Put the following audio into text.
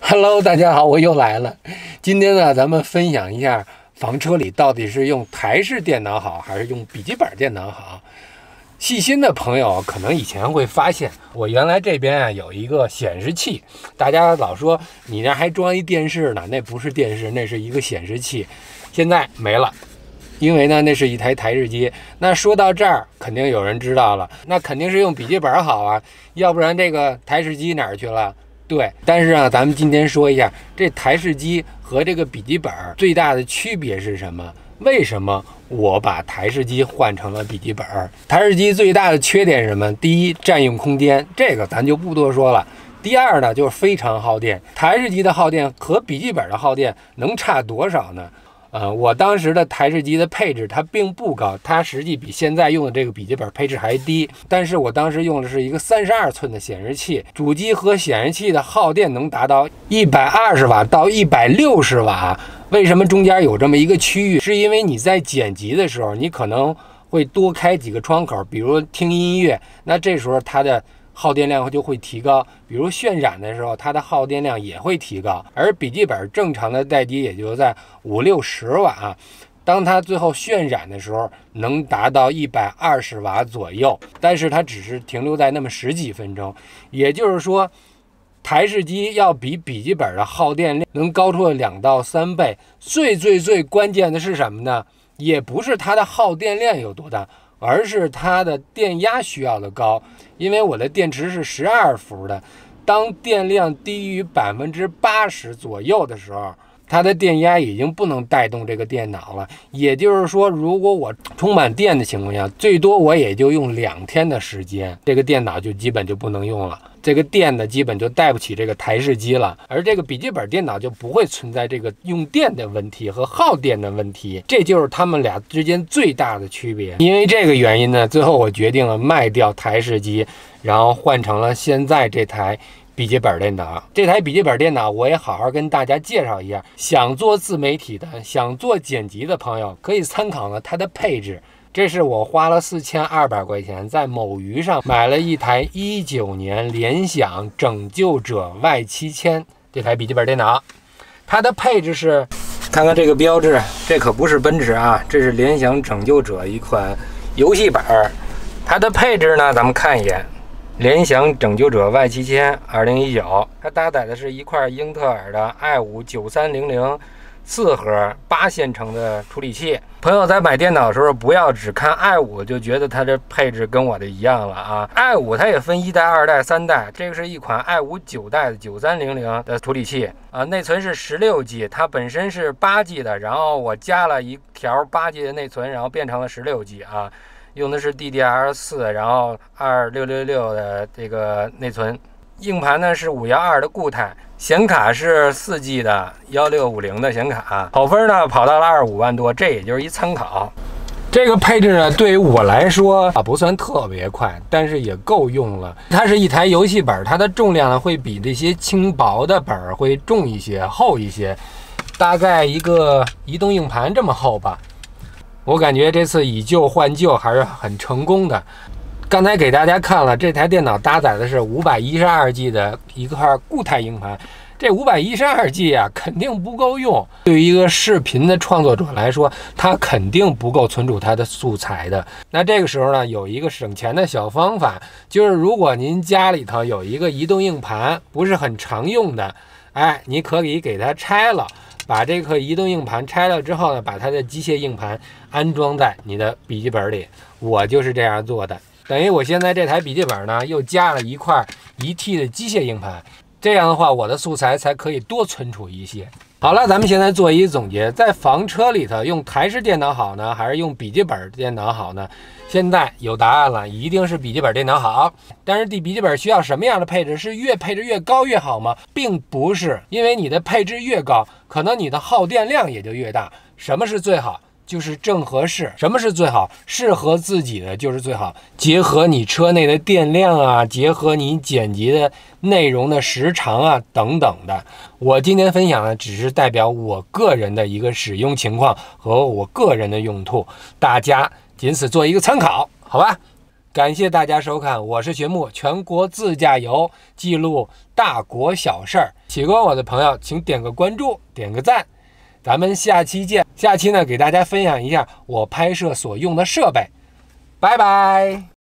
Hello，大家好，我又来了。今天呢，咱们分享一下房车里到底是用台式电脑好，还是用笔记本电脑好。细心的朋友可能以前会发现，我原来这边啊有一个显示器，大家老说你那还装一电视呢，那不是电视，那是一个显示器，现在没了。因为呢，那是一台台式机。那说到这儿，肯定有人知道了，那肯定是用笔记本好啊，要不然这个台式机哪儿去了？对，但是啊，咱们今天说一下这台式机和这个笔记本最大的区别是什么？为什么我把台式机换成了笔记本？台式机最大的缺点是什么？第一，占用空间，这个咱就不多说了。第二呢，就是非常耗电。台式机的耗电和笔记本的耗电能差多少呢？我当时的台式机的配置它并不高，它实际比现在用的这个笔记本配置还低。但是我当时用的是一个32寸的显示器，主机和显示器的耗电能达到120瓦到160瓦。为什么中间有这么一个区域？是因为你在剪辑的时候，你可能会多开几个窗口，比如听音乐，那这时候它的耗电量就会提高，比如渲染的时候，它的耗电量也会提高。而笔记本正常的待机也就在50-60瓦，当它最后渲染的时候，能达到120瓦左右，但是它只是停留在那么十几分钟。也就是说，台式机要比笔记本的耗电量能高出了2到3倍。最关键的是什么呢？也不是它的耗电量有多大，而是它的电压需要的高。因为我的电池是12伏的，当电量低于80%左右的时候，它的电压已经不能带动这个电脑了。也就是说，如果我充满电的情况下，最多我也就用2天的时间，这个电脑就基本就不能用了，这个电呢基本就带不起这个台式机了。而这个笔记本电脑就不会存在这个用电的问题和耗电的问题，这就是他们俩之间最大的区别。因为这个原因呢，最后我决定了卖掉台式机，然后换成了现在这台笔记本电脑。这台笔记本电脑我也好好跟大家介绍一下，想做自媒体的，想做剪辑的朋友可以参考了它的配置。这是我花了4200块钱在某鱼上买了一台19年联想拯救者 Y7000 这台笔记本电脑。它的配置是，看看这个标志，这可不是奔驰啊，这是联想拯救者一款游戏本。它的配置呢，咱们看一眼，联想拯救者 Y7000 2019，它搭载的是一块英特尔的 i5-9300 4核8线程的处理器。朋友在买电脑的时候，不要只看 i5 就觉得它这配置跟我的一样了啊。i5 它也分1代、2代、3代，这个是一款 i5 9代的9300的处理器啊，内存是16G， 它本身是8G 的，然后我加了一条8G 的内存，然后变成了16G 啊。用的是 DDR4， 然后2666的这个内存。硬盘呢是512的固态，显卡是4G 的1650的显卡，跑分呢跑到了25万多，这也就是一参考。这个配置呢，对于我来说不算特别快，但是也够用了。它是一台游戏本，它的重量呢会比这些轻薄的本会重一些、厚一些，大概一个移动硬盘这么厚吧。我感觉这次以旧换旧还是很成功的。刚才给大家看了，这台电脑搭载的是512G 的一块固态硬盘，这512G 啊肯定不够用。对于一个视频的创作者来说，它肯定不够存储它的素材的。那这个时候呢，有一个省钱的小方法，就是如果您家里头有一个移动硬盘，不是很常用的，你可以给它拆了。把这个移动硬盘拆了之后呢，把它的机械硬盘安装在你的笔记本里。我就是这样做的，等于我现在这台笔记本呢又加了一块1T 的机械硬盘，这样的话我的素材才可以多存储一些。好了，咱们现在做一总结，在房车里头用台式电脑好呢，还是用笔记本电脑好呢？现在有答案了，一定是笔记本电脑好。但是笔记本需要什么样的配置？是越配置越高越好吗？并不是，因为你的配置越高，可能你的耗电量也就越大。什么是最好？就是正合适。什么是最好？适合自己的就是最好。结合你车内的电量啊，结合你剪辑的内容的时长啊等等的。我今天分享的只是代表我个人的一个使用情况和我个人的用途，大家仅此做一个参考，好吧？ 感谢大家收看，我是学木，全国自驾游，记录大国小事儿。喜欢我的朋友，请点个关注，点个赞。咱们下期见。下期呢，给大家分享一下我拍摄所用的设备。拜拜。